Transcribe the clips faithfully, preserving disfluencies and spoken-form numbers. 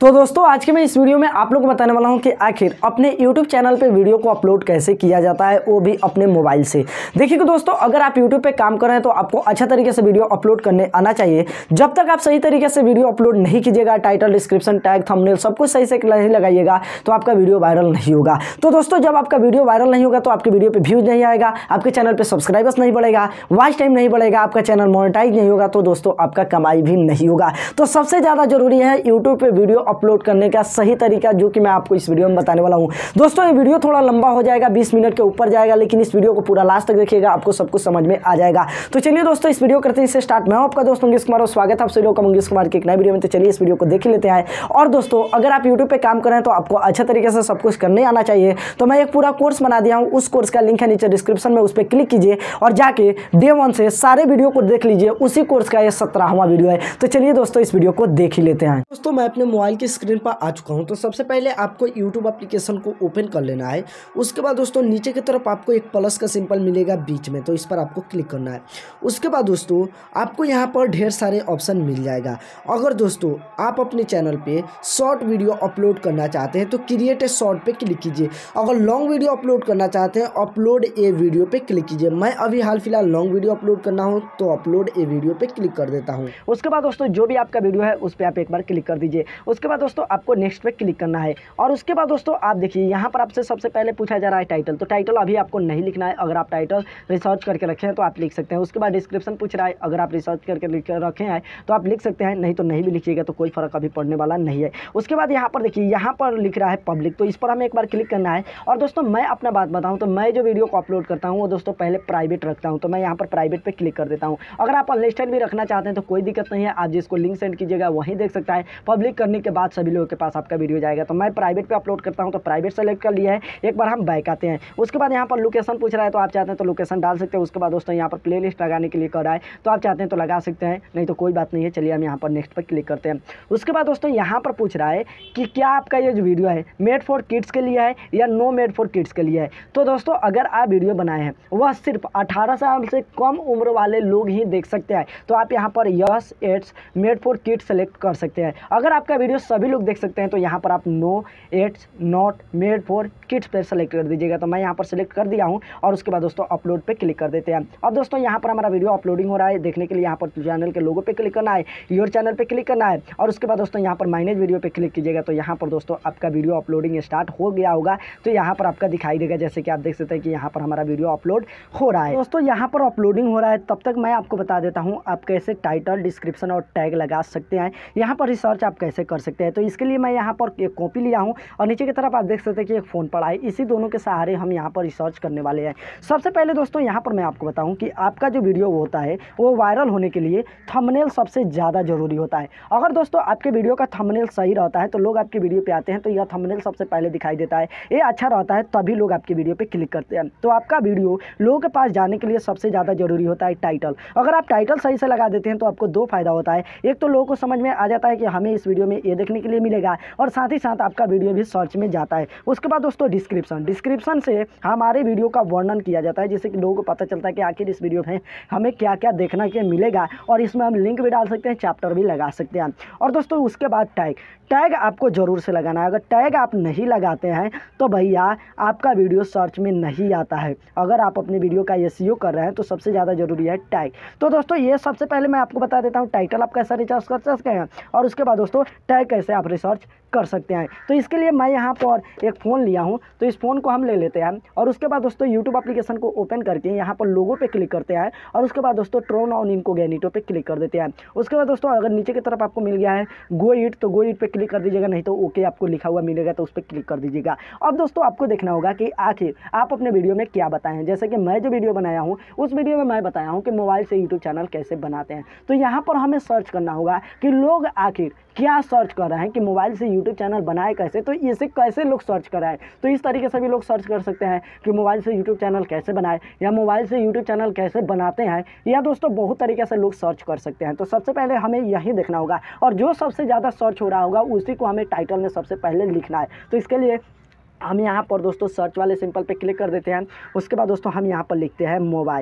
तो दोस्तों आज के मैं इस वीडियो में आप लोग को बताने वाला हूं कि आखिर अपने यूट्यूब चैनल पे वीडियो को अपलोड कैसे किया जाता है, वो भी अपने मोबाइल से। देखिए कि दोस्तों अगर आप यूट्यूब पे काम कर रहे हैं तो आपको अच्छा तरीके से वीडियो अपलोड करने आना चाहिए। जब तक आप सही तरीके से वीडियो अपलोड नहीं कीजिएगा, टाइटल, डिस्क्रिप्शन, टैग, थंबनेल सब कुछ सही से नहीं लगाइएगा तो आपका वीडियो वायरल नहीं होगा। तो दोस्तों जब आपका वीडियो वायरल नहीं होगा तो आपके वीडियो पर व्यूज नहीं आएगा, आपके चैनल पर सब्सक्राइबर्स नहीं बढ़ेगा, वॉच टाइम नहीं बढ़ेगा, आपका चैनल मोनेटाइज नहीं होगा, तो दोस्तों आपका कमाई भी नहीं होगा। तो सबसे ज़्यादा जरूरी है यूट्यूब पे वीडियो अपलोड करने का सही तरीका, जो कि मैं आपको इस वीडियो में बताने वाला हूं। दोस्तों ये वीडियो थोड़ा लंबा हो जाएगा, बीस मिनट के ऊपर जाएगा, लेकिन इस वीडियो को पूरा लास्ट तक देखिएगा, आपको सब कुछ समझ में आ जाएगा। तो चलिए दोस्तों इस वीडियो करते हैं इसे स्टार्ट। मैं आपका दोस्त मंगेश कुमार और स्वागत है आप सभी लोगों का मंगेश कुमार के एक नए वीडियो में। तो चलिए इस वीडियो को देख लेते हैं। और दोस्तों अगर आप यूट्यूब पे काम कर रहे हैं तो आपको अच्छे तरीके से सब कुछ करने आना चाहिए। तो मैं एक पूरा कोर्स बना दिया हूँ, उस कोर्स का लिंक है नीचे डिस्क्रिप्शन में, उस पर क्लिक कीजिए और जाके डे वन से सारे वीडियो को देख लीजिए। उसी कोर्स का ये सत्रहवां वीडियो है। तो चलिए दोस्तों इस वीडियो को देख ही लेते हैं। दोस्तों मैं अपने मोबाइल की स्क्रीन पर आ चुका हूं। तो सबसे पहले आपको यूट्यूब एप्लीकेशन को ओपन कर लेना है। उसके बाद दोस्तों नीचे की तरफ आपको एक प्लस का सिंपल मिलेगा बीच में, तो इस पर आपको क्लिक करना है। उसके बाद दोस्तों आपको यहाँ पर ढेर सारे ऑप्शन मिल जाएगा। अगर दोस्तों आप अपने चैनल पे शॉर्ट वीडियो अपलोड करना चाहते हैं तो क्रिएट ए शॉर्ट पे क्लिक कीजिए। अगर लॉन्ग वीडियो अपलोड करना चाहते हैं अपलोड ए वीडियो पे क्लिक कीजिए। मैं अभी हाल फिलहाल लॉन्ग वीडियो अपलोड करना हो तो अपलोड ए वीडियो पे क्लिक कर देता हूँ। उसके बाद दोस्तों जो भी आपका वीडियो है उस पर आप एक बार क्लिक कर दीजिए। उसके बाद दोस्तों आपको नेक्स्ट पे क्लिक करना है। और उसके बाद दोस्तों आप देखिए यहाँ पर आपसे सबसे पहले पूछा जा रहा है टाइटल। तो टाइटल अभी आपको नहीं लिखना है। अगर आप टाइटल रिसर्च करके रखे हैं तो आप लिख सकते हैं। उसके बाद डिस्क्रिप्शन पूछ रहा है, अगर आप रिसर्च करके लिख रखे हैं तो आप लिख सकते हैं, नहीं तो नहीं भी लिखिएगा तो कोई फर्क अभी पड़ने वाला नहीं है। उसके बाद यहाँ पर देखिए यहाँ पर लिख रहा है पब्लिक, तो इस पर हमें एक बार क्लिक करना है। और दोस्तों मैं अपना बात बताऊँ तो मैं जो वीडियो को अपलोड करता हूँ वो दोस्तों पहले प्राइवेट रखता हूँ। तो मैं यहाँ पर प्राइवेट पे क्लिक कर देता हूँ। अगर आप अनलिस्टेड भी रखना चाहते हैं तो कोई दिक्कत नहीं है, आप जिसको लिंक सेंड कीजिएगा वहीं देख सकता है। पब्लिक करने के बाद सभी लोगों के पास आपका वीडियो जाएगा। तो मैं प्राइवेट पे अपलोड करता हूँ तो प्राइवेट सेलेक्ट कर लिया है। एक बार हम बैक आते हैं। उसके बाद यहाँ पर लोकेशन पूछ रहा है, तो आप चाहते हैं तो लोकेशन डाल सकते हैं। उसके बाद दोस्तों यहाँ पर प्लेलिस्ट लगाने के लिए कर रहा है, तो आप चाहते हैं तो लगा सकते हैं, नहीं तो कोई बात नहीं है। चलिए हम यहाँ पर नेक्स्ट पर क्लिक करते हैं। उसके बाद दोस्तों यहाँ पर पूछ रहा है कि क्या आपका ये जो वीडियो है मेड फॉर किड्स के लिए है या नो मेड फॉर किड्स के लिए है। तो दोस्तों अगर आप वीडियो बनाए हैं वह सिर्फ अठारह साल से कम उम्र वाले लोग ही देख सकते हैं, तो आप यहाँ पर yes it's made for kids select कर सकते हैं। अगर आपका वीडियो सभी लोग देख सकते हैं तो यहाँ पर आप no it's not made for kids पे सेलेक्ट कर दीजिएगा। तो मैं यहाँ पर सेलेक्ट कर दिया हूँ। और उसके बाद दोस्तों अपलोड पे क्लिक कर देते हैं। अब दोस्तों यहाँ पर हमारा वीडियो अपलोडिंग हो रहा है, देखने के लिए यहाँ पर चैनल के लोगो पे क्लिक करना है, योर चैनल पे क्लिक करना है। और उसके बाद दोस्तों यहाँ पर माइनेज वीडियो पे क्लिक कीजिएगा। तो यहाँ पर दोस्तों आपका वीडियो अपलोडिंग स्टार्ट हो गया होगा। तो यहाँ पर आपका दिखाई देगा, जैसे कि आप देख सकते हैं कि यहाँ पर हमारा वीडियो अपलोड हो रहा है। दोस्तों यहाँ पर अपलोडिंग हो रहा है, तब तक मैं आपको बता देता हूँ आप कैसे टाइटल, डिस्क्रिप्शन और टैग लगा सकते हैं। यहाँ पर रिसर्च आप कैसे कर सकते हैं। तो इसके लिए मैं यहाँ पर एक कॉपी लिया हूँ और नीचे की तरफ आप देख सकते हैं कि एक फ़ोन पड़ा है। इसी दोनों के सहारे हम यहाँ पर रिसर्च करने वाले हैं। सबसे पहले दोस्तों यहाँ पर मैं आपको बताऊँ कि आपका जो वीडियो होता है वो वायरल होने के लिए थंबनेल सबसे ज़्यादा जरूरी होता है। अगर दोस्तों आपके वीडियो का थंबनेल सही रहता है तो लोग आपके वीडियो पे आते हैं, तो यह थंबनेल सबसे पहले दिखाई देता है। ये अच्छा रहता है तभी लोग आपके वीडियो पे क्लिक करते हैं। तो आपका वीडियो लोगों के पास जाने के लिए सबसे ज़्यादा जरूरी होता है टाइटल। अगर आप टाइटल सही से लगा देते हैं तो आपको दो फायदा होता है। एक तो लोगों को समझ में आ जाता है कि हमें इस वीडियो में ये देखने के लिए मिलेगा, और साथ ही साथ आपका वीडियो भी सर्च में जाता है। उसके बाद दोस्तों डिस्क्रिप्शन डिस्क्रिप्शन से हमारे वीडियो का वर्णन किया जाता है, जिससे कि लोगों को पता चलता है कि आखिर इस वीडियो में हमें क्या क्या देखना के मिलेगा। और इसमें हम लिंक भी डाल सकते हैं, चैप्टर भी लगा सकते हैं। और दोस्तों उसके बाद टैग टैग आपको ज़रूर से लगाना है। अगर टैग आप नहीं लगाते हैं तो भैया आपका वीडियो सर्च में नहीं आता है। अगर आप अपने वीडियो का एसईओ कर रहे हैं तो सबसे ज़्यादा ज़रूरी है टैग। तो दोस्तों ये सबसे पहले मैं आपको बता देता हूँ टाइटल आप कैसे रिसर्च कर सकते हैं, और उसके बाद दोस्तों टैग कैसे आप रिसर्च कर सकते हैं। तो इसके लिए मैं यहाँ पर एक फ़ोन लिया हूँ, तो इस फ़ोन को हम ले लेते हैं। और उसके बाद दोस्तों यूट्यूब एप्लीकेशन को ओपन करके यहाँ पर लोगो पे क्लिक करते हैं। और उसके बाद दोस्तों ट्रोन ऑन इनकोगेनिटो पे क्लिक कर देते हैं। उसके बाद दोस्तों अगर नीचे की तरफ आपको मिल गया है गो इट, तो गो इट पे क्लिक कर दीजिएगा, नहीं तो ओके आपको लिखा हुआ मिलेगा तो उस पर क्लिक कर दीजिएगा। अब दोस्तों आपको देखना होगा कि आखिर आप अपने वीडियो में क्या बताएं हैं। जैसे कि मैं जो वीडियो बनाया हूँ उस वीडियो में मैं बताया हूँ कि मोबाइल से यूट्यूब चैनल कैसे बनाते हैं। तो यहाँ पर हमें सर्च करना होगा कि लोग आखिर क्या सर्च कर रहे हैं कि मोबाइल से यूट्यूब चैनल बनाए कैसे, तो इसे कैसे लोग सर्च कर रहे हैं। तो इस तरीके से भी लोग सर्च कर सकते हैं कि मोबाइल से यूट्यूब चैनल कैसे बनाए, या मोबाइल से यूट्यूब चैनल कैसे बनाते हैं, या दोस्तों बहुत तरीके से लोग सर्च कर सकते हैं। तो सबसे पहले हमें यही देखना होगा, और जो सबसे ज़्यादा सर्च हो रहा होगा उसी को हमें टाइटल में सबसे पहले लिखना है। तो इसके लिए हम यहाँ पर दोस्तों सर्च वाले सिंपल पे क्लिक कर देते हैं। उसके बाद दोस्तों हम यहाँ पर लिखते हैं मोबाइल।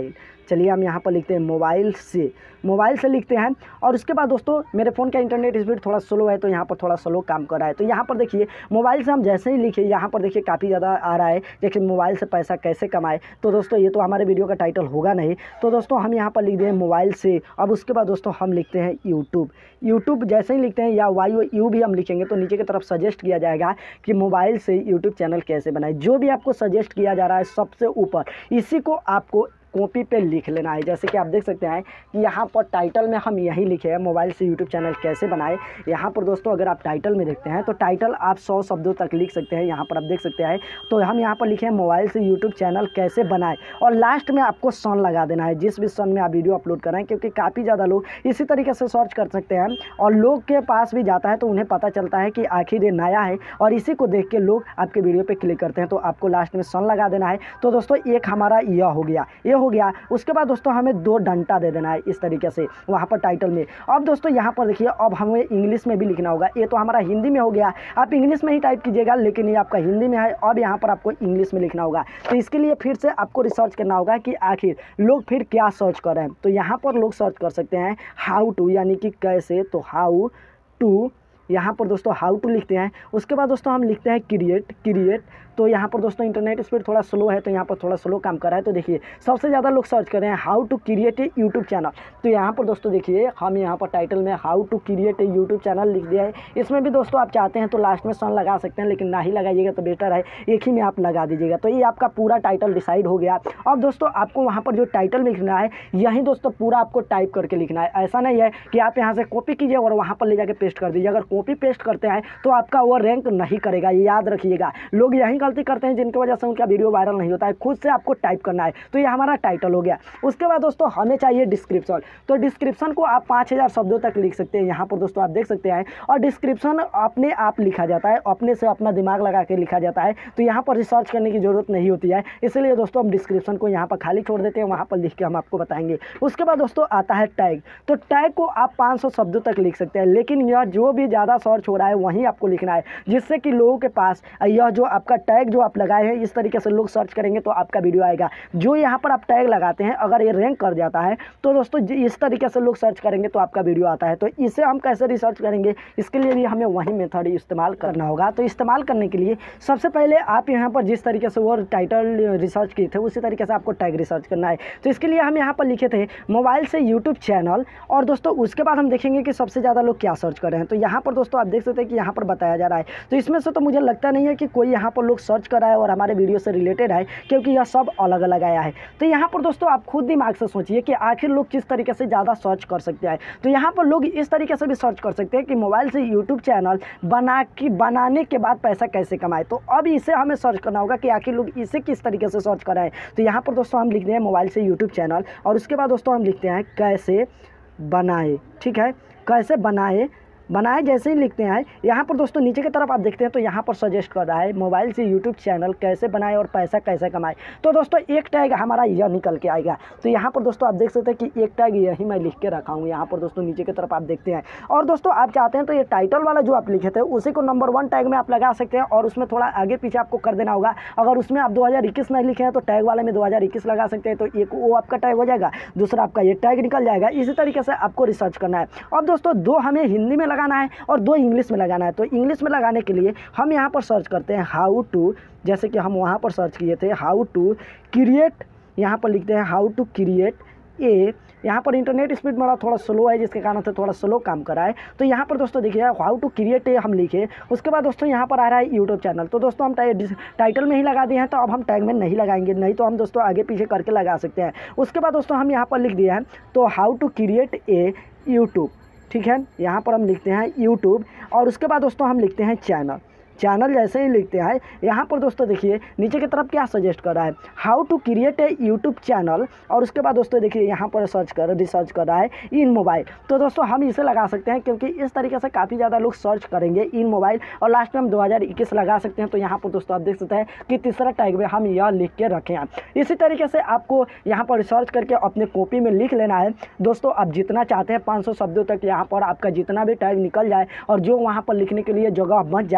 चलिए हम यहाँ पर लिखते हैं मोबाइल से, मोबाइल से लिखते हैं। और उसके बाद दोस्तों मेरे फ़ोन का इंटरनेट स्पीड थोड़ा स्लो है तो यहाँ पर थोड़ा स्लो काम कर रहा है। तो यहाँ पर देखिए मोबाइल से हम जैसे ही लिखे यहाँ पर देखिए काफ़ी ज़्यादा आ रहा है, देखिए मोबाइल से पैसा कैसे कमाए। तो दोस्तों ये तो हमारे वीडियो का टाइटल होगा नहीं, तो दोस्तों हम यहाँ पर लिख दें मोबाइल से। अब उसके बाद दोस्तों हम लिखते हैं यूट्यूब। यूट्यूब जैसे ही लिखते हैं या वाई ओ यू भी हम लिखेंगे तो नीचे की तरफ सजेस्ट किया जाएगा कि मोबाइल से यूट्यूब चैनल कैसे बनाए। जो भी आपको सजेस्ट किया जा रहा है सबसे ऊपर, इसी को आपको कॉपी पे लिख लेना है। जैसे कि आप देख सकते हैं कि यहाँ पर टाइटल में हम यही लिखे हैं मोबाइल से यूट्यूब चैनल कैसे बनाए। यहाँ पर दोस्तों अगर आप टाइटल में देखते हैं तो टाइटल आप सौ शब्दों तक लिख सकते हैं, यहाँ पर आप देख सकते हैं। तो हम यहाँ पर लिखे हैं मोबाइल से यूट्यूब चैनल कैसे बनाए और लास्ट में आपको सन लगा देना है जिस भी सन में आप वीडियो अपलोड कर रहे हैं, क्योंकि काफ़ी ज़्यादा लोग इसी तरीके से सर्च कर सकते हैं और लोग के पास भी जाता है तो उन्हें पता चलता है कि आखिर ये नया है और इसी को देख के लोग आपके वीडियो पर क्लिक करते हैं। तो आपको लास्ट में सन लगा देना है। तो दोस्तों एक हमारा यह हो गया, ये हो गया। उसके बाद दोस्तों हमें दो डंटा दे देना है इस तरीके से वहाँ पर टाइटल में। अब दोस्तों यहाँ पर देखिए अब हमें इंग्लिश में भी लिखना होगा। ये तो हमारा हिंदी में हो गया, आप इंग्लिश में ही टाइप कीजिएगा, लेकिन ये आपका हिंदी में है। अब यहाँ पर आपको इंग्लिश में लिखना होगा। तो इसके लिए फिर से आपको रिसर्च करना होगा कि आखिर लोग फिर क्या सर्च कर रहे हैं। तो यहाँ पर लोग सर्च कर सकते हैं हाउ टू, यानी कि कैसे। तो हाउ टू, यहाँ पर दोस्तों हाउ टू लिखते हैं। उसके बाद दोस्तों हम लिखते हैं क्रिएट, क्रिएट। तो यहाँ पर दोस्तों इंटरनेट स्पीड थोड़ा स्लो है तो यहाँ पर थोड़ा स्लो काम कर रहा है। तो देखिए सबसे ज़्यादा लोग सर्च कर रहे हैं how to create a YouTube channel. तो यहाँ पर दोस्तों देखिए हम यहाँ पर टाइटल में how to create a YouTube channel लिख दिया है। इसमें भी दोस्तों आप चाहते हैं तो लास्ट में सन लगा सकते हैं, लेकिन ना ही लगाइएगा तो बेटर है, एक ही में आप लगा दीजिएगा। तो ये आपका पूरा टाइटल डिसाइड हो गया। अब दोस्तों आपको वहाँ पर जो टाइटल लिखना है यही दोस्तों पूरा आपको टाइप करके लिखना है। ऐसा नहीं है कि आप यहाँ से कॉपी कीजिए और वहाँ पर ले जाकर पेस्ट कर दीजिए। अगर कॉपी पेस्ट करते हैं तो आपका वो रैंक नहीं करेगा, ये याद रखिएगा। लोग यही गलती करते हैं जिनकी वजह से उनका वीडियो वायरल नहीं होता है। खुद से आपको टाइप करना है। तो ये हमारा टाइटल हो गया। उसके बाद दोस्तों हमें चाहिए डिस्क्रिप्शन। तो डिस्क्रिप्शन को आप पाँच हज़ार शब्दों तक लिख सकते हैं। यहाँ पर दोस्तों आप देख सकते हैं और डिस्क्रिप्शन अपने आप लिखा जाता है, अपने से अपना दिमाग लगा के लिखा जाता है। तो यहाँ पर रिसर्च करने की ज़रूरत नहीं होती है, इसलिए दोस्तों हम डिस्क्रिप्शन को यहाँ पर खाली छोड़ देते हैं, वहाँ पर लिख के हम आपको बताएंगे। उसके बाद दोस्तों आता है टैग। तो टैग को आप पाँच सौ शब्दों तक लिख सकते हैं, लेकिन यह जो भी ज़्यादा सर्च हो रहा है वहीं आपको लिखना है, जिससे कि लोगों के पास यह जो आपका टैग जो आप लगाए हैं इस तरीके से लोग सर्च करेंगे तो आपका वीडियो आएगा। जो यहाँ पर आप टैग लगाते हैं अगर ये रैंक कर जाता है तो दोस्तों इस तरीके से लोग सर्च करेंगे तो आपका वीडियो आता है। तो इसे हम कैसे रिसर्च करेंगे, इसके लिए भी हमें वही मेथड इस्तेमाल करना होगा। तो इस्तेमाल करने के लिए सबसे पहले आप यहाँ पर जिस तरीके से वो टाइटल रिसर्च किए थे उसी तरीके से आपको टैग रिसर्च करना है। तो इसके लिए हम यहाँ पर लिखे थे मोबाइल से यूट्यूब चैनल। और दोस्तों उसके बाद हम देखेंगे कि सबसे ज़्यादा लोग क्या सर्च कर रहे हैं। तो यहाँ पर दोस्तों आप देख सकते हैं कि यहाँ पर बताया जा रहा है। तो इसमें से तो मुझे लगता नहीं है कि कोई यहाँ पर लोग सर्च कर रहा है और हमारे वीडियो से रिलेटेड है, क्योंकि यह सब अलग अलग आया है। तो यहाँ पर दोस्तों आप खुद दिमाग से सोचिए कि आखिर लोग किस तरीके से ज़्यादा सर्च कर सकते हैं। तो यहाँ पर लोग इस तरीके से भी सर्च कर सकते हैं कि मोबाइल से यूट्यूब चैनल बना के बनाने के बाद पैसा कैसे कमाए। तो अब इसे हमें सर्च करना होगा कि आखिर लोग इसे किस तरीके से सर्च कर रहे हैं। तो यहाँ पर दोस्तों हम लिखते हैं मोबाइल से यूट्यूब चैनल और उसके बाद दोस्तों हम लिखते हैं कैसे बनाए। ठीक है, कैसे बनाए, बनाए जैसे ही लिखते हैं यहाँ पर दोस्तों नीचे की तरफ आप देखते हैं तो यहाँ पर सजेस्ट कर रहा है मोबाइल से यूट्यूब चैनल कैसे बनाए और पैसा कैसे कमाए। तो दोस्तों एक टैग हमारा यह निकल के आएगा। तो यहाँ पर दोस्तों आप देख सकते हैं कि एक टैग यही मैं लिख के रखा हूँ। यहाँ पर दोस्तों नीचे की तरफ आप देखते हैं और दोस्तों आप चाहते हैं तो ये टाइटल वाला जो आप लिखे थे उसी को नंबर वन टैग में आप लगा सकते हैं और उसमें थोड़ा आगे पीछे आपको कर देना होगा। अगर उसमें आप दो हज़ार इक्कीस नहीं लिखे हैं तो टैग वाले में दो हज़ार इक्कीस लगा सकते हैं। तो एक वो आपका टैग हो जाएगा, दूसरा आपका ये टैग निकल जाएगा। इसी तरीके से आपको रिसर्च करना है। अब दोस्तों दो हमें हिंदी में लगाना है और दो इंग्लिश में लगाना है। तो इंग्लिश में लगाने के लिए हम यहाँ पर सर्च करते हैं हाउ टू, जैसे कि हम वहाँ पर सर्च किए थे हाउ टू क्रिएट। यहाँ पर लिखते हैं हाउ टू क्रिएट ए। यहाँ पर इंटरनेट स्पीड मेरा थोड़ा स्लो है जिसके कारण से थोड़ा स्लो काम कर रहा है। तो यहाँ पर दोस्तों देखिए हाउ टू क्रिएट ए हम लिखे। उसके बाद दोस्तों यहाँ पर आ रहा है यूट्यूब चैनल। तो दोस्तों हम टाइटल में ही लगा दिए हैं, तो अब हम टैग में नहीं लगाएंगे, नहीं तो हम दोस्तों आगे पीछे करके लगा सकते हैं। उसके बाद दोस्तों हम यहाँ पर लिख दिया है तो how to create a YouTube. ठीक है, यहाँ पर हम लिखते हैं यूट्यूब और उसके बाद दोस्तों हम लिखते हैं चैनल। चैनल जैसे ही लिखते हैं यहाँ पर दोस्तों देखिए नीचे की तरफ क्या सजेस्ट कर रहा है how to create a YouTube channel. और उसके बाद दोस्तों देखिए यहाँ पर सर्च कर रिसर्च कर रहा है इन मोबाइल। तो दोस्तों हम इसे लगा सकते हैं क्योंकि इस तरीके से काफ़ी ज़्यादा लोग सर्च करेंगे इन मोबाइल और लास्ट में हम दो हज़ार इक्कीस लगा सकते हैं। तो यहाँ पर दोस्तों आप देख सकते हैं कि तीसरा टैग में हम यह लिख के रखे हैं। इसी तरीके से आपको यहाँ पर रिसर्च करके अपने कॉपी में लिख लेना है। दोस्तों आप जितना चाहते हैं पाँच सौ शब्दों तक यहाँ पर आपका जितना भी टैग निकल जाए और जो वहाँ पर लिखने के लिए जगह बच जाए तो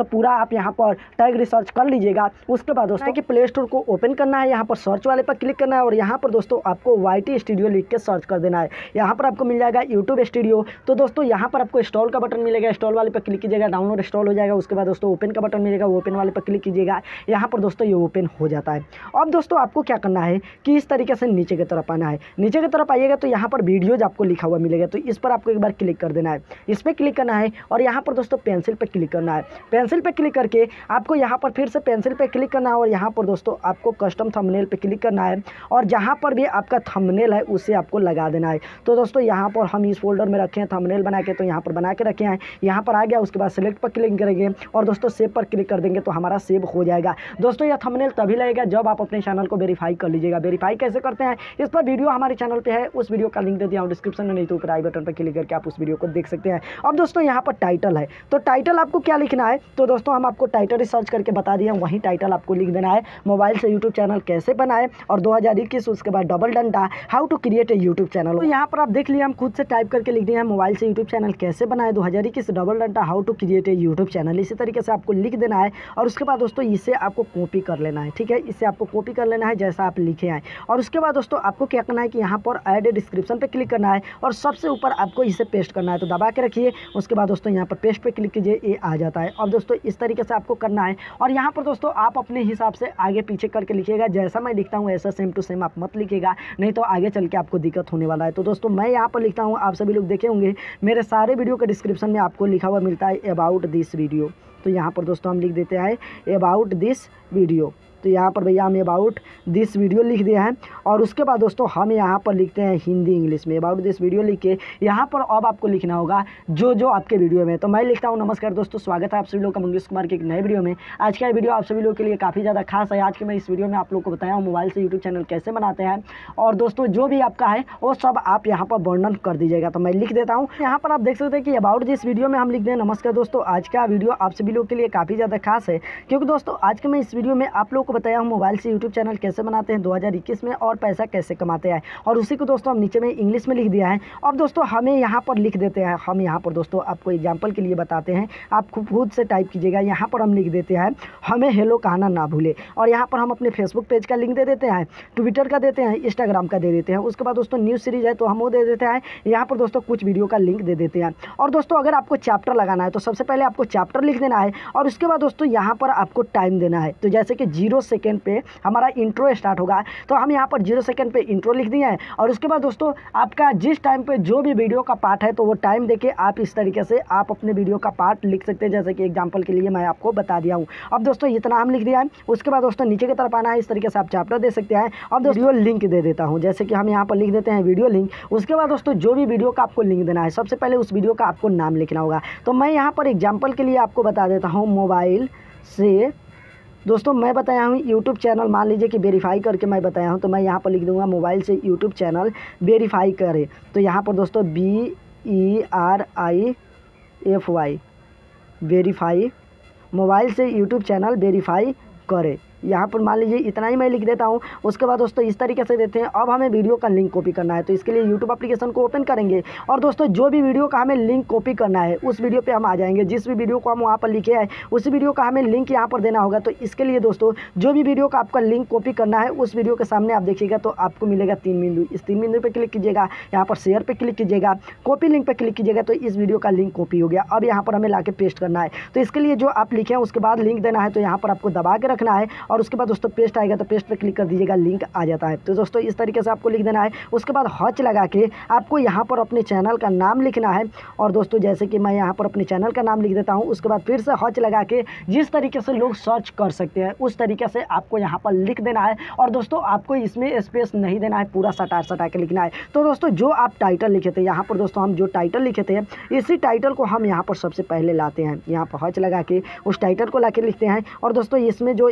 पूरा आप यहाँ पर टैग रिसर्च कर लीजिएगा। उसके बाद दोस्तों कि प्ले स्टोर को ओपन करना है, यहाँ पर सर्च वाले पर क्लिक करना है और यहाँ पर दोस्तों आपको वाई टी स्टूडियो लिख के सर्च कर देना है। यहाँ पर आपको मिल जाएगा यूट्यूब स्टूडियो। तो दोस्तों यहाँ पर आपको इंस्टॉल का बटन मिलेगा, इंस्टॉल वाले पर क्लिक कीजिएगा, डाउनलोड इंस्टॉल हो जाएगा। उसके बाद दोस्तों ओपन का बटन मिलेगा, ओपन वाले पर क्लिक कीजिएगा। यहाँ पर दोस्तों ये ओपन हो जाता है। अब दोस्तों आपको क्या करना है कि इस तरीके से नीचे की तरफ आना है। नीचे की तरफ आइएगा तो यहाँ पर वीडियोज आपको लिखा हुआ मिलेगा, तो इस पर आपको एक बार क्लिक कर देना है। इस पर क्लिक करना है और यहाँ पर दोस्तों पेंसिल पर क्लिक करना है। पेंसिल पर क्लिक करके आपको यहाँ पर फिर से पेंसिल पर क्लिक करना है और यहाँ पर दोस्तों आपको कस्टम थंबनेल पर क्लिक करना है और जहाँ पर भी आपका थंबनेल है उसे आपको लगा देना है। तो दोस्तों यहाँ पर हम इस फोल्डर में रखे हैं थंबनेल बना के, तो यहाँ पर बना के रखे हैं। यहाँ पर आ गया, उसके बाद सिलेक्ट पर क्लिक करेंगे और दोस्तों सेव पर क्लिक कर देंगे तो हमारा सेव हो जाएगा। दोस्तों यह थंबनेल तभी लगेगा जब आप अपने चैनल को वेरीफाई कर लीजिएगा। वेरीफाई कैसे करते हैं इस पर वीडियो हमारे चैनल पे है, उस वीडियो का लिंक दे दिया हूं डिस्क्रिप्शन में, नहीं तो ऊपर आई बटन पर क्लिक करके आप उस वीडियो को देख सकते हैं। अब दोस्तों यहाँ पर टाइटल है, तो टाइटल आपको क्या लिखना है, तो दोस्तों हम आपको टाइटल रिसर्च करके बता दिए, वही टाइटल आपको लिख देना है। मोबाइल से यूट्यूब चैनल कैसे बनाए और दो हज़ार इक्कीस, उसके बाद डबल डंडा, how to create a YouTube channel. तो यहाँ पर आप देख लिया, हम खुद से टाइप करके लिख दिए हैं मोबाइल से यूट्यूब चैनल कैसे बनाए, दो हज़ार इक्कीस डबल डंडा, how to create a YouTube channel. इसी तरीके से आपको लिख देना है और उसके बाद दोस्तों इसे आपको कॉपी कर लेना है। ठीक है, इसे आपको कॉपी कर लेना है जैसा आप लिखे हैं और उसके बाद दोस्तों आपको क्या करना है कि यहाँ पर ऐड ए डिस्क्रिप्शन पे क्लिक करना है और सबसे ऊपर आपको इसे पेस्ट करना है। तो दबा के रखिए, उसके बाद दोस्तों यहाँ पर पेस्ट पे क्लिक कीजिए, ये आ जाता है। अब दोस्तों इस तरीके से आपको करना है और यहाँ पर दोस्तों आप अपने हिसाब से आगे पीछे करके लिखिएगा। जैसा मैं लिखता हूँ ऐसा सेम टू सेम आप मत लिखिएगा, नहीं तो आगे चल के आपको दिक्कत होने वाला है। तो दोस्तों मैं यहाँ पर लिखता हूँ, आप सभी लोग देखे होंगे मेरे सारे वीडियो के डिस्क्रिप्शन में आपको लिखा हुआ मिलता है अबाउट दिस वीडियो। तो यहाँ पर दोस्तों हम लिख देते हैं अबाउट दिस वीडियो। तो यहाँ पर भैया हम अबाउट दिस वीडियो लिख दिया है और उसके बाद दोस्तों हम यहाँ पर लिखते हैं हिंदी इंग्लिश में अबाउट दिस वीडियो लिख के यहाँ पर अब आपको लिखना होगा जो जो आपके वीडियो में। तो मैं लिखता हूँ, नमस्कार दोस्तों, स्वागत है आप सभी लोग का मंगेश कुमार के एक नए वीडियो में। आज का वीडियो आप सभी लोगों के लिए काफ़ी ज़्यादा खास है। आज के मैं इस वीडियो में आप लोग को बताया हूँ मोबाइल से यूट्यूब चैनल कैसे बनाते हैं और दोस्तों जो भी आपका है वो सब आप यहाँ पर वर्णन कर दीजिएगा। तो मैं लिख देता हूँ, यहाँ पर आप देख सकते हैं कि अबाउट दिस वीडियो में हम लिख दें, नमस्कार दोस्तों, आज का वीडियो आप सभी लोगों के लिए काफ़ी ज़्यादा खास है क्योंकि दोस्तों आज के मैं इस वीडियो में आप लोग को बताया हूँ मोबाइल यूट्यूब चैनल कैसे बनाते हैं दो हज़ार इक्कीस में और पैसा कैसे कमाते हैं और उसी को दोस्तों हम नीचे में इंग्लिश में लिख दिया है। अब दोस्तों हमें यहाँ पर लिख देते हैं, हम यहाँ पर दोस्तों आपको एग्जांपल के लिए बताते हैं, आप खुद से टाइप कीजिएगा। यहाँ पर हम लिख देते हैं हमें हेलो कहना ना भूले और यहाँ पर हम अपने फेसबुक पेज का लिंक दे देते हैं, ट्विटर का देते हैं, इंस्टाग्राम का दे देते हैं। उसके बाद दोस्तों न्यूज़ सीरीज है तो हम वो दे देते हैं, यहाँ पर दोस्तों कुछ वीडियो का लिंक दे देते हैं। और दोस्तों अगर आपको चैप्टर लगाना है तो सबसे पहले आपको चैप्टर लिख देना है और उसके बाद दोस्तों यहाँ पर आपको टाइम देना है। तो जैसे कि जीरो सेकेंड पे हमारा इंट्रो स्टार्ट होगा तो हम यहाँ पर जीरो सेकंड पे इंट्रो लिख दिए हैं और उसके बाद दोस्तों आपका जिस टाइम पे जो भी वीडियो का पार्ट है तो वो टाइम देके आप इस तरीके से आप अपने वीडियो का पार्ट लिख सकते हैं, जैसे कि एग्जांपल के लिए मैं आपको बता दिया हूँ। अब दोस्तों इतना हम लिख दिया है, उसके बाद दोस्तों नीचे की तरफ आना है, इस तरीके से आप चैप्टर दे सकते हैं। अब दोस्तों लिंक दे देता हूँ, जैसे कि हम यहाँ पर लिख देते हैं वीडियो लिंक। उसके बाद दोस्तों जो भी वीडियो का आपको लिंक देना है सबसे पहले उस वीडियो का आपको नाम लिखना होगा। तो मैं यहाँ पर एग्जाम्पल के लिए आपको बता देता हूँ मोबाइल से दोस्तों मैं बताया हूँ यूट्यूब चैनल, मान लीजिए कि वेरीफाई करके मैं बताया हूँ तो मैं यहाँ पर लिख दूँगा मोबाइल से यूट्यूब चैनल वेरीफाई करे। तो यहाँ पर दोस्तों B E R I F Y verify, mobile से यूट्यूब चैनल वेरीफाई करे। यहाँ पर मान लीजिए इतना ही मैं लिख देता हूँ। उसके बाद दोस्तों इस तरीके से देते हैं। अब हमें वीडियो का लिंक कॉपी करना है तो इसके लिए यूट्यूब एप्लीकेशन को ओपन करेंगे और दोस्तों जो भी वीडियो का हमें लिंक कॉपी करना है उस वीडियो पे हम आ जाएंगे। जिस भी वीडियो को हम वहाँ पर लिखे हैं उसी वीडियो का हमें लिंक यहाँ पर देना होगा। तो इसके लिए दोस्तों जो भी वीडियो का आपका लिंक कॉपी करना है उस वीडियो के सामने आप देखिएगा तो आपको मिलेगा तीन बिंदु, इस तीन बिंदु पर क्लिक कीजिएगा, यहाँ पर शेयर पर क्लिक कीजिएगा, कॉपी लिंक पर क्लिक कीजिएगा तो इस वीडियो का लिंक कॉपी हो गया। अब यहाँ पर हमें ला के पेस्ट करना है तो इसके लिए जो आप लिखे हैं उसके बाद लिंक देना है। तो यहाँ पर आपको दबा के रखना है और उसके बाद दोस्तों पेस्ट आएगा तो पेस्ट पे क्लिक कर दीजिएगा, लिंक आ जाता है। तो दोस्तों इस तरीके से आपको लिख देना है। उसके बाद हॉच लगा के आपको यहाँ पर अपने चैनल का नाम लिखना है और दोस्तों जैसे कि मैं यहाँ पर अपने चैनल का नाम लिख देता हूँ। उसके बाद फिर से हॉच लगा के जिस तरीके से लोग सर्च कर सकते हैं उस तरीके से आपको यहाँ पर लिख देना है और दोस्तों आपको इसमें स्पेस नहीं देना है, पूरा सटा सटा के लिखना है। तो दोस्तों जो आप टाइटल लिखे थे यहाँ पर दोस्तों हम जो टाइटल लिखे थे इसी टाइटल को हम यहाँ पर सबसे पहले लाते हैं, यहाँ पर हॉच लगा के उस टाइटल को ला के लिखते हैं और दोस्तों इसमें जो स्पेस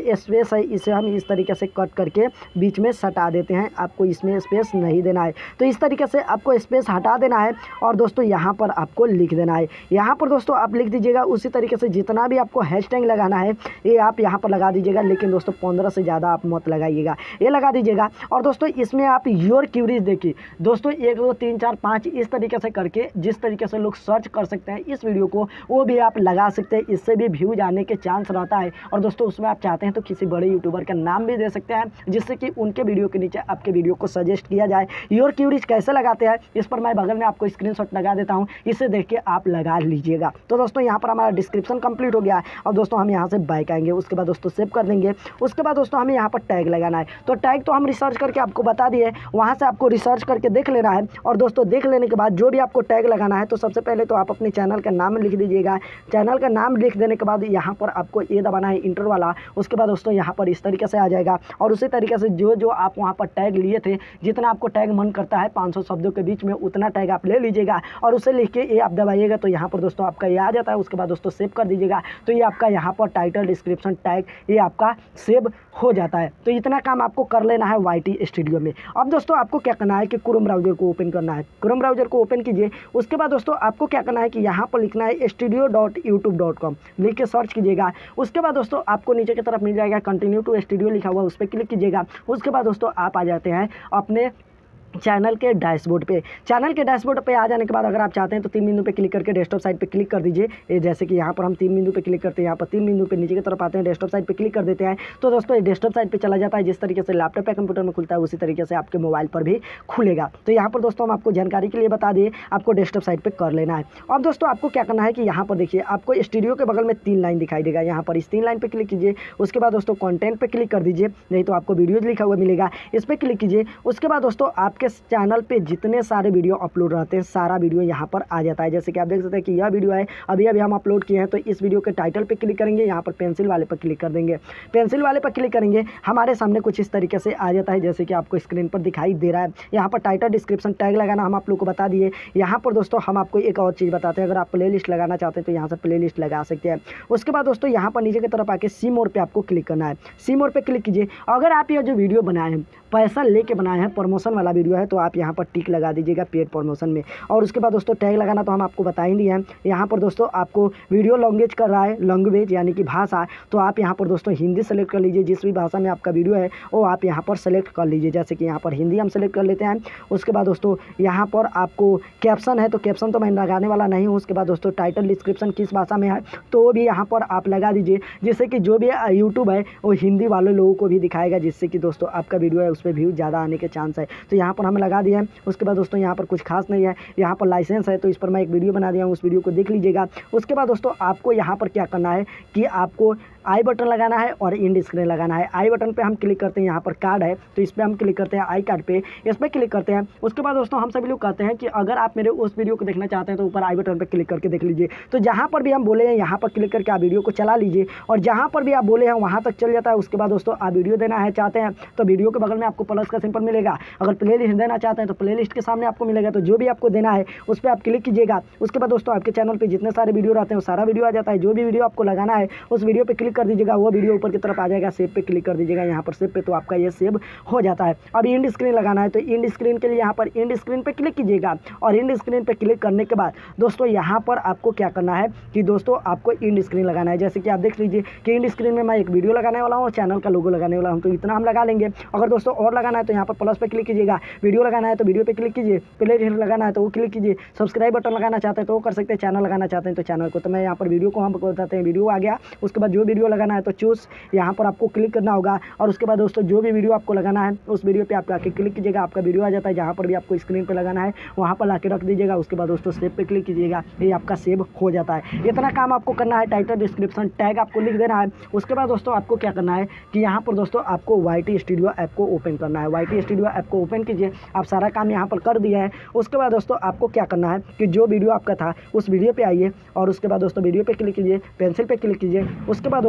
स्पेस है इसे हम इस तरीके से कट करके बीच में सटा देते हैं। आपको इसमें स्पेस नहीं देना है, तो इस तरीके से आपको स्पेस हटा देना है और दोस्तों यहाँ पर आपको लिख देना है। यहाँ पर दोस्तों आप लिख दीजिएगा। उसी तरीके से जितना भी आपको हैशटैग लगाना है ये आप यहाँ पर लगा दीजिएगा, लेकिन दोस्तों पंद्रह से ज़्यादा आप मत लगाइएगा, ये लगा दीजिएगा। और दोस्तों इसमें आप योर क्यूरीज देखिए दोस्तों, एक दो तीन चार पाँच इस तरीके से करके जिस तरीके से लोग सर्च कर सकते हैं इस वीडियो को, वो भी आप लगा सकते हैं। इससे भी व्यूज आने के चांस रहता है। और दोस्तों उसमें आप चाहते हैं तो किसी बड़े यूट्यूबर का नाम भी दे सकते हैं, जिससे कि उनके वीडियो के नीचे आपके वीडियो को सजेस्ट किया जाए। योर क्यूरीज कैसे लगाते हैं इस पर मैं बगल में आपको स्क्रीनशॉट लगा देता हूं, इसे देख के आप लगा लीजिएगा। तो दोस्तों यहाँ पर हमारा डिस्क्रिप्शन कंप्लीट हो गया है। और दोस्तों हम यहाँ से बैक आएंगे, उसके बाद दोस्तों सेव कर देंगे। उसके बाद दोस्तों हमें यहाँ पर टैग लगाना है। तो टैग तो हम रिसर्च करके आपको बता दिए, वहाँ से आपको रिसर्च करके देख लेना है। और दोस्तों देख लेने के बाद जो भी आपको टैग लगाना है, तो सबसे पहले तो आप अपने चैनल का नाम लिख दीजिएगा। चैनल का नाम लिख देने के बाद यहाँ पर आपको ये दबाना है इंटर वाला। उसके बाद दोस्तों यहाँ पर इस तरीके से आ जाएगा। और उसी तरीके से जो जो आप वहाँ पर टैग लिए थे, जितना आपको टैग मन करता है पाँच सौ शब्दों के बीच में, उतना टैग आप ले लीजिएगा और उसे लिख के ये आप दबाइएगा। तो यहाँ पर दोस्तों आपका ये आ जाता है। उसके बाद दोस्तों सेव कर दीजिएगा। तो ये आपका यहाँ पर टाइटल डिस्क्रिप्शन टैग ये आपका सेव हो जाता है। तो इतना काम आपको कर लेना है वाई टी स्टूडियो में। अब दोस्तों आपको क्या करना है कि क्रोम ब्राउजर को ओपन करना है। क्रोम ब्राउजर को ओपन कीजिए। उसके बाद दोस्तों आपको क्या करना है कि यहाँ पर लिखना है studio dot YouTube dot com, लिख के सर्च कीजिएगा। उसके बाद दोस्तों आपको नीचे की तरफ मिल जाएगा कंटिन्यू टू स्टूडियो लिखा हुआ, उस पर क्लिक कीजिएगा। उसके बाद दोस्तों आप आ जाते हैं अपने चैनल के डैशबोर्ड पे। चैनल के डैशबोर्ड पे आ जाने के बाद अगर आप चाहते हैं तो तीन बिंदु पे क्लिक करके डेस्कटॉप साइड पे क्लिक कर दीजिए। ये जैसे कि यहाँ पर हम तीन बिंदु पे क्लिक करते हैं, यहाँ पर तीन बिंदु पे नीचे की तरफ आते हैं, डेस्कटॉप साइड पे क्लिक कर देते हैं। तो दोस्तों ये डेस्कटॉप साइड पे चला जाता है। जिस तरीके से लैपटॉप या कंप्यूटर में खुलता है उसी तरीके से आपके मोबाइल पर भी खुलेगा। तो यहाँ पर दोस्तों हम आपको जानकारी के लिए बता दिए, आपको डेस्कटॉप साइड पर कर लेना है। अब दोस्तों आपको क्या करना है कि यहाँ पर देखिए आपको स्टूडियो के बगल में तीन लाइन दिखाई देगा। यहाँ पर इस तीन लाइन पर क्लिक कीजिए। उसके बाद दोस्तों कॉन्टेंट पर क्लिक कर दीजिए, नहीं तो आपको वीडियोज लिखा हुआ मिलेगा, इस पर क्लिक कीजिए। उसके बाद दोस्तों आपके चैनल पर जितने सारे वीडियो अपलोड रहते हैं सारा वीडियो यहाँ पर आ जाता है। जैसे कि आप देख सकते हैं कि यह वीडियो है अभी अभी हम अपलोड किए हैं। तो इस वीडियो के टाइटल पे क्लिक करेंगे, यहाँ पर पेंसिल वाले पर क्लिक कर देंगे। पेंसिल वाले पर क्लिक करेंगे, हमारे सामने कुछ इस तरीके से आ जाता है जैसे कि आपको स्क्रीन पर दिखाई दे रहा है। यहाँ पर टाइटल डिस्क्रिप्शन टैग लगाना हम आप लोग को बता दिए। यहाँ पर दोस्तों हम आपको एक और चीज़ बताते हैं, अगर आप प्ले लिस्ट लगाना चाहते हैं तो यहाँ से प्ले लिस्ट लगा सकते हैं। उसके बाद दोस्तों यहाँ पर नीचे की तरफ आके सी मोर पे आपको क्लिक करना है। सी मोर पे क्लिक कीजिए। अगर आप ये जो वीडियो बनाए हैं पैसा लेके बनाए हैं, प्रमोशन वाला वीडियो है, तो आप यहाँ पर टिक लगा दीजिएगा पेड प्रमोशन में। और उसके बाद दोस्तों टैग लगाना तो हम आपको बता ही दिए हैं। यहाँ पर दोस्तों आपको वीडियो लैंग्वेज कर रहा है, लैंग्वेज यानी कि भाषा, तो आप यहाँ पर दोस्तों हिंदी सेलेक्ट कर लीजिए। जिस भी भाषा में आपका वीडियो है वो आप यहाँ पर सेलेक्ट कर लीजिए। जैसे कि यहाँ पर हिंदी हम सेलेक्ट कर लेते हैं। उसके बाद दोस्तों यहाँ पर आपको कैप्शन है, तो कैप्शन तो मैं लगाने वाला नहीं हूँ। उसके बाद दोस्तों टाइटल डिस्क्रिप्शन किस भाषा में है तो वो भी यहाँ पर आप लगा दीजिए, जिससे कि जो भी यूट्यूब है वो हिंदी वाले लोगों को भी दिखाएगा, जिससे कि दोस्तों आपका वीडियो है उस पर व्यूज ज़्यादा आने के चांस है। तो यहाँ पर हमें लगा दिया है। उसके बाद दोस्तों यहाँ पर कुछ खास नहीं है, यहाँ पर लाइसेंस है, तो इस पर मैं एक वीडियो बना दिया हूँ, उस वीडियो को देख लीजिएगा। उसके बाद दोस्तों आपको यहाँ पर क्या करना है कि आपको आई बटन लगाना है और इंड स्क्रीन लगाना है। आई बटन पे हम क्लिक करते हैं, यहाँ पर कार्ड है तो इस पर हम क्लिक करते हैं, आई कार्ड पे इस पर क्लिक करते हैं। उसके बाद दोस्तों हम सभी लोग कहते हैं कि अगर आप मेरे उस वीडियो को देखना चाहते हैं तो ऊपर आई बटन पर क्लिक करके देख लीजिए। तो जहाँ पर भी हम बोले हैं यहाँ पर क्लिक करके आप वीडियो को चला लीजिए, और जहाँ पर भी आप बोले हैं वहाँ तक चल जाता है। उसके बाद दोस्तों आप वीडियो देना है चाहते हैं तो वीडियो के बगल में आपको प्लस का सिंपल मिलेगा। अगर प्ले लिस्ट देना चाहते हैं तो प्ले लिस्ट के सामने आपको मिलेगा। तो जो भी आपको देना है उस पर आप क्लिक कीजिएगा। उसके बाद दोस्तों आपके चैनल पर जितने सारे वीडियो रहते हैं वो सारा वीडियो आ जाता है। जो भी वीडियो आपको लगाना है उस वीडियो पर क्लिक कर दीजिएगा, वो वीडियो ऊपर की तरफ आ जाएगा। सेव पे क्लिक कर दीजिएगा, यहाँ पर सेव पे, तो आपका ये सेव हो जाता है। अब इंड स्क्रीन लगाना है तो इंड स्क्रीन के लिए यहाँ पर इंड स्क्रीन पे क्लिक कीजिएगा, और इंड स्क्रीन पे क्लिक करने के बाद दोस्तों यहाँ पर आपको क्या करना है कि दोस्तों आपको इंड स्क्रीन लगाना है। जैसे कि आप देख लीजिए कि इंड स्क्रीन में मैं एक वीडियो लगाने वाला हूँ और चैनल का लोगो लगाने वाला हूँ, तो इतना हम लगा लेंगे। अगर दोस्तों और लगाना है तो यहाँ पर प्लस पे क्लिक कीजिएगा, वीडियो लगाना है तो वीडियो पे क्लिक कीजिए, प्ले लिस्ट लगाना है तो वो क्लिक कीजिए, सब्सक्राइब बटन लगाना चाहते हैं तो वो कर सकते हैं, चैनल लगाना चाहते हैं तो चैनल को। तो मैं यहाँ पर वीडियो को हम बताते हैं, वीडियो आ गया। उसके बाद जो वीडियो लगाना है तो चूज यहाँ पर आपको क्लिक करना होगा, और उसके बाद दोस्तों जो भी वीडियो आपको लगाना है उस वीडियो पे आप आके क्लिक कीजिएगा, आपका वीडियो आ जाता है। जहाँ पर भी आपको स्क्रीन पे लगाना है वहाँ पर लाके रख दीजिएगा। उसके बाद दोस्तों सेव पे क्लिक कीजिएगा, ये आपका सेव हो जाता है। इतना काम आपको करना है। टाइटल डिस्क्रिप्शन टैग आपको लिख देना है। उसके बाद दोस्तों आपको क्या करना है कि यहाँ पर दोस्तों आपको वाई टी स्टूडियो ऐप को ओपन करना है। वाई टी स्टूडियो ऐप को ओपन कीजिए, आप सारा काम यहाँ पर कर दिया है। उसके बाद दोस्तों आपको क्या करना है कि जो वीडियो आपका था उस वीडियो पे आइए, और उसके बाद दोस्तों वीडियो पे क्लिक कीजिए, पेंसिल पे क्लिक कीजिए। उसके बाद दोस्तों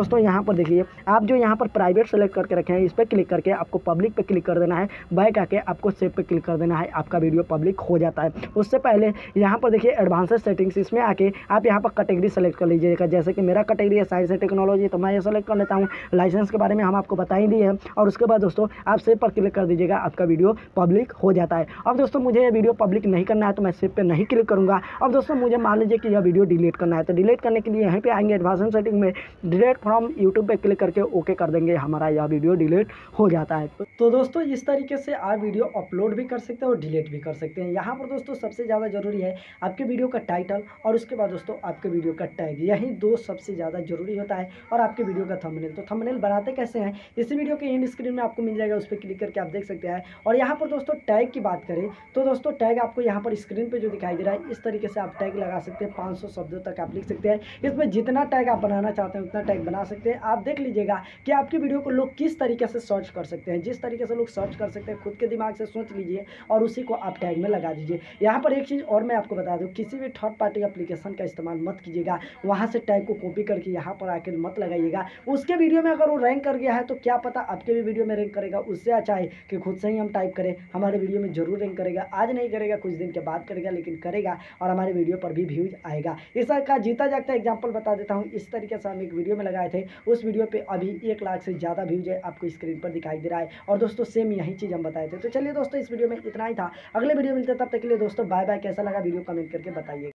दोस्तों यहाँ पर देखिए, आप जो यहाँ पर प्राइवेट सेलेक्ट करके रखे हैं इस पर क्लिक करके आपको पब्लिक पे क्लिक कर देना है। बैक आके आपको सेव पे क्लिक कर देना है, आपका वीडियो पब्लिक हो जाता है। उससे पहले यहाँ पर देखिए एडवांसेड सेटिंग्स, इसमें आके आप यहाँ पर कैटेगरी सेलेक्ट कर लीजिएगा। जैसे कि मेरा कैटेगरी है साइंस एंड टेक्नोलॉजी, तो मैं ये सेलेक्ट कर लेता हूँ। लाइसेंस के बारे में हम आपको बता ही दिए हैं। और उसके बाद दोस्तों आप सेव पर क्लिक कर दीजिएगा, आपका वीडियो पब्लिक हो जाता है। अब दोस्तों मुझे ये वीडियो पब्लिक नहीं करना है तो मैं सेव पे नहीं क्लिक करूँगा। अब दोस्तों मुझे मान लीजिए कि यह वीडियो डिलीट करना है, तो डिलीट करने के लिए यहीं पे आएंगे एडवांस सेटिंग में, डिलीट फ्रॉम यूट्यूब पे क्लिक करके ओके कर देंगे, हमारा यह वीडियो डिलीट हो जाता है। तो दोस्तों इस तरीके से आप वीडियो अपलोड भी कर सकते हैं और डिलीट भी कर सकते हैं। यहाँ पर दोस्तों सबसे ज़्यादा जरूरी है आपके वीडियो का टाइटल और उसके बाद दोस्तों आपके वीडियो का टैग, यही दो सबसे ज़्यादा जरूरी होता है। और आपके वीडियो का थंबनेल, तो थंबनेल बनाते कैसे हैं इसी वीडियो के एंड स्क्रीन में आपको मिल जाएगा, उस पर क्लिक करके आप देख सकते हैं। और यहाँ पर दोस्तों टैग की बात करें तो दोस्तों टैग आपको यहाँ पर स्क्रीन पे जो दिखाई दे रहा है इस तरीके से आप टैग लगा सकते हैं। पाँच सौ शब्दों तक आप लिख सकते हैं, इसमें जितना टैग आप बनाना चाहते हैं उतना टैग बना सकते हैं। आप देख लीजिएगा कि आपकी वीडियो को लोग किस तरीके से सर्च कर सकते हैं, जिस तरीके से लोग सर्च कर सकते हैं खुद के दिमाग से सोच लीजिए और उसी को आप टैग में लगा दीजिए। यहाँ पर एक चीज़ और मैं आपको बता दूँ, किसी भी थर्ड पार्टी एप्लीकेशन का इस्तेमाल मत कीजिएगा, वहाँ से टैग को कॉपी करके यहाँ पर आकर मत लगाइएगा। उसके वीडियो में अगर वो रैंक कर गया है तो क्या पता आपके भी वीडियो में रैंक करेगा। उससे अच्छा है कि खुद से ही हम टाइप करें, हमारे वीडियो में जरूर रैंक करेगा। आज नहीं करेगा, कुछ दिन के बाद करेगा, लेकिन करेगा और हमारे वीडियो पर भी व्यूज आएगा। इस का जीता जागता एग्जाम्पल बता देता हूँ। इस तरीके से हम एक वीडियो में लगाए थे, उस वीडियो पे अभी एक लाख से ज़्यादा व्यूज है, आपको स्क्रीन पर दिखाई दे रहा है। और दोस्तों सेम यही चीज़ हम बताए थे। तो चलिए दोस्तों इस वीडियो में इतना ही था, अगले वीडियो मिलते तब तक के लिए दोस्तों बाय बाय। कैसा लगा वीडियो कमेंट करके बताइए।